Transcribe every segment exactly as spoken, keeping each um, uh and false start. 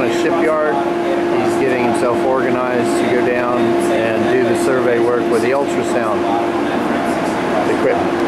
a shipyard. He's getting himself organized to go down and do the survey work with the ultrasound equipment.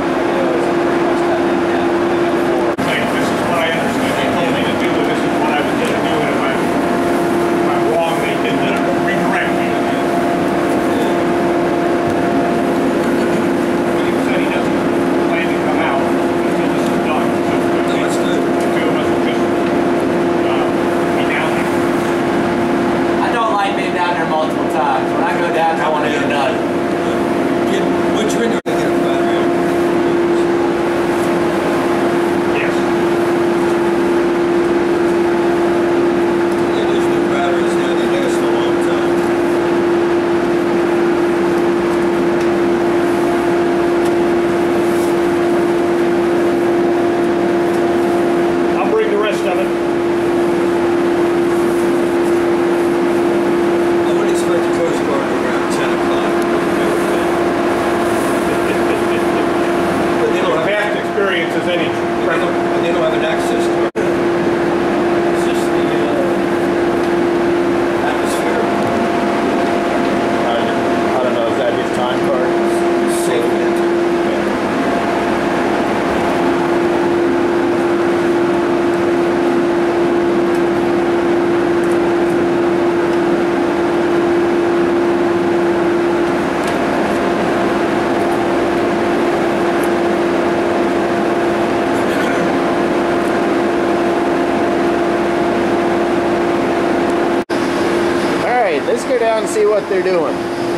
Let's go down and see what they're doing.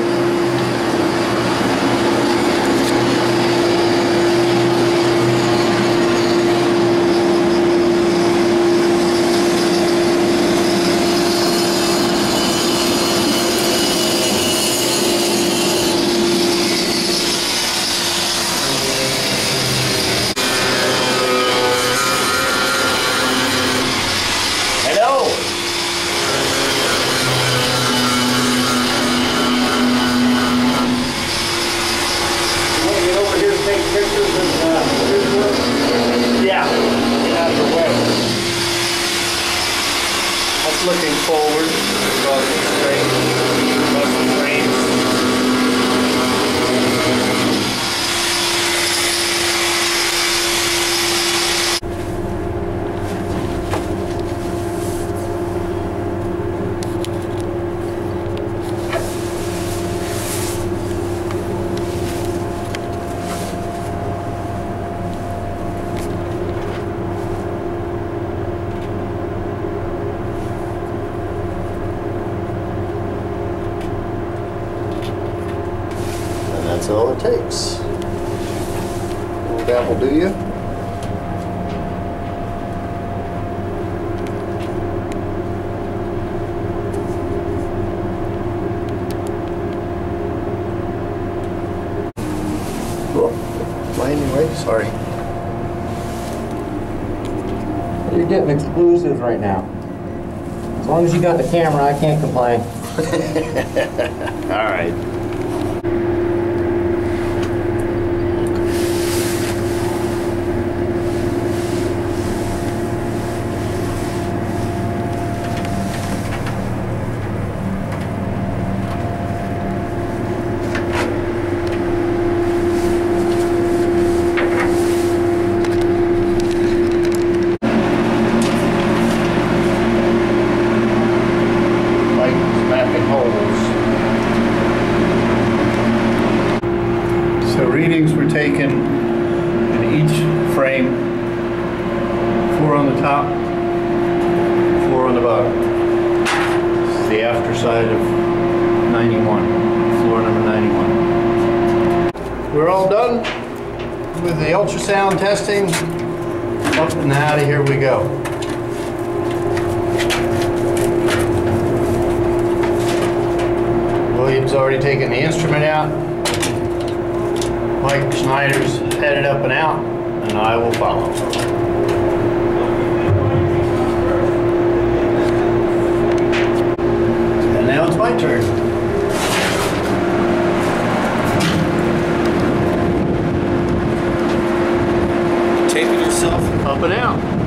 Looking forward, crossing straight, crossing frames. That's all it takes. That will do you. Oh, landing right, sorry. You're getting exclusive right now. As long as you got the camera, I can't complain. All right. So readings were taken in each frame, four on the top, four on the bottom. This is the after side of ninety-one, floor number ninety-one. We're all done with the ultrasound testing. Up and out of here we go. William's already taken the instrument out. Mike Schneider's headed up and out, and I will follow. And now it's my turn. Taping yourself? Up and out.